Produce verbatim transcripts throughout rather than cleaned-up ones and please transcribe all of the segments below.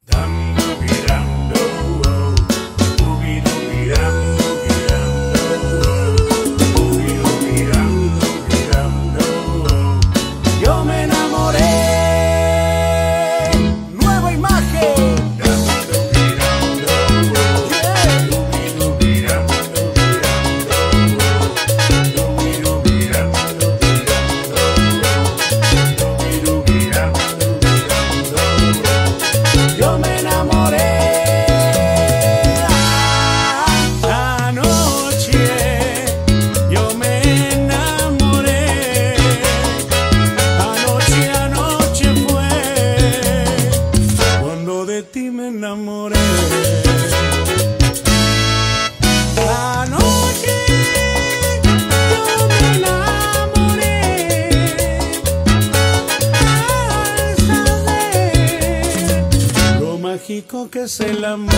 Yo me enamoré. Nueva imagen. Yo me enamoré. Anoche yo me enamoré. Anoche, anoche fue cuando de ti me enamoré. Anoche yo me enamoré. Al saber lo mágico que es el amor.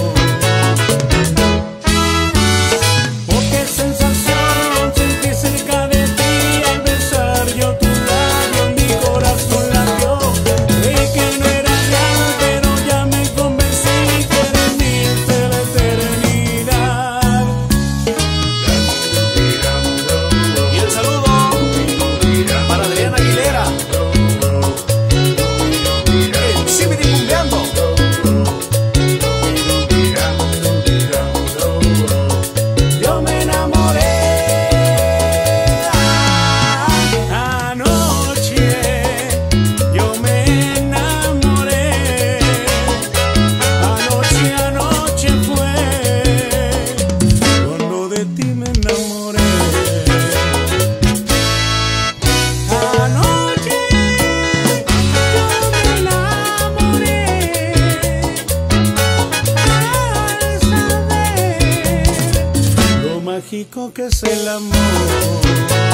Oh, qué sensación sentí cerca de ti al besar yo tu labio, mi corazón latió. Creí que no era real, pero ya me convencí que de mí de la eternidad. Y el saludo para Adriana Aguilera, el Chibiri cumbiando. Yo me enamoré. Anoche yo me enamoré. Anoche, anoche fue cuando de ti me enamoré. Anoche yo me enamoré. Al saber lo mágico que es el amor.